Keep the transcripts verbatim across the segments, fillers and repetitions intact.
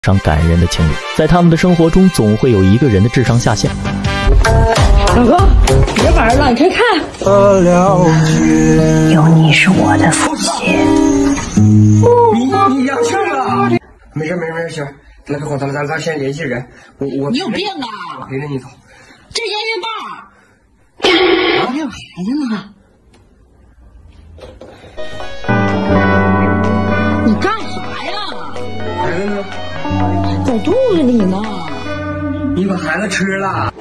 上感人的情侣，在他们的生活中总会有一个人的智商下线。 老公，别玩了，你看看。 有你是我的福气。 你你阳性了？没事没事没事，行，那就好，咱咱咱先联系人。我我你有病啊！ 我陪着你走。 这验孕棒。哎呀，孩子呢？你干啥呀？ 孩子呢？ 在肚子里呢。 你把孩子吃了。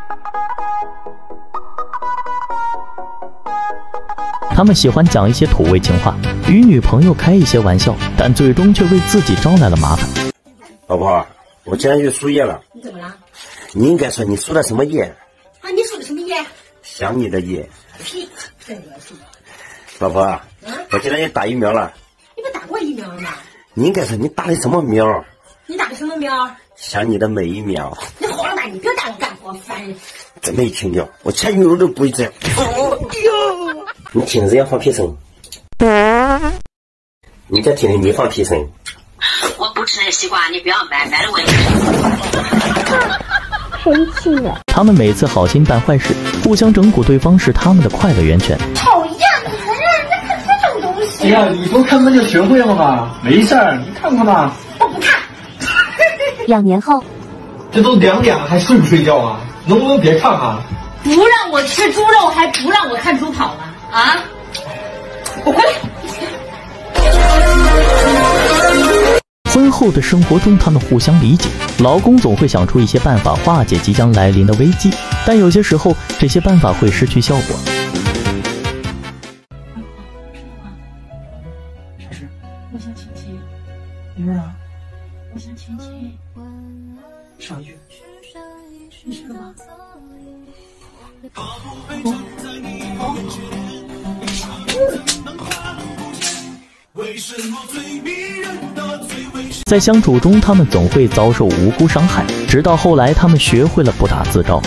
他们喜欢讲一些土味情话，与女朋友开一些玩笑，但最终却为自己招来了麻烦。 老婆，我今天去输液了。 你怎么了？ 你应该说你输的什么液？ 啊，你输的什么液？ 想你的液。 屁，真恶心。 老婆，啊、我今天也打疫苗了。 你不打过疫苗吗？ 你应该说你打的什么苗？ 你打的什么苗？ 想你的每一秒。 你好了吧，你别打我干活，烦人。 真没听见，我前女友都不会这样。哦、你听人家放屁声，你再听听你放屁声。 我不吃那西瓜，你不要买，买了我也不吃。 生气了。 他们每次好心办坏事，互相整蛊对方是他们的快乐源泉。 讨厌，你还让人家看这种东西。 哎呀，你不看不就学会了吗？没事儿，你看看吧。 我不看。 两年后， 这都两点了，还睡不睡觉啊？能不能别看啊？ 不让我吃猪肉，还不让我看猪跑吗？啊！我回来。 婚后的生活中，他们互相理解，老公总会想出一些办法化解即将来临的危机，但有些时候，这些办法会失去效果。 啥事？我想亲亲。你说啥？我想亲亲。啥意思？你知道吗？ 在相处中，他们总会遭受无辜伤害，直到后来，他们学会了不打自招。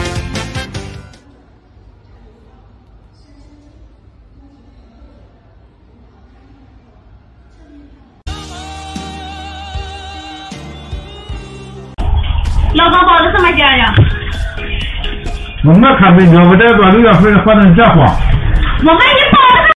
老公包的什么价呀？ 我没看没见，我这个六月份换成这货。 我买一包。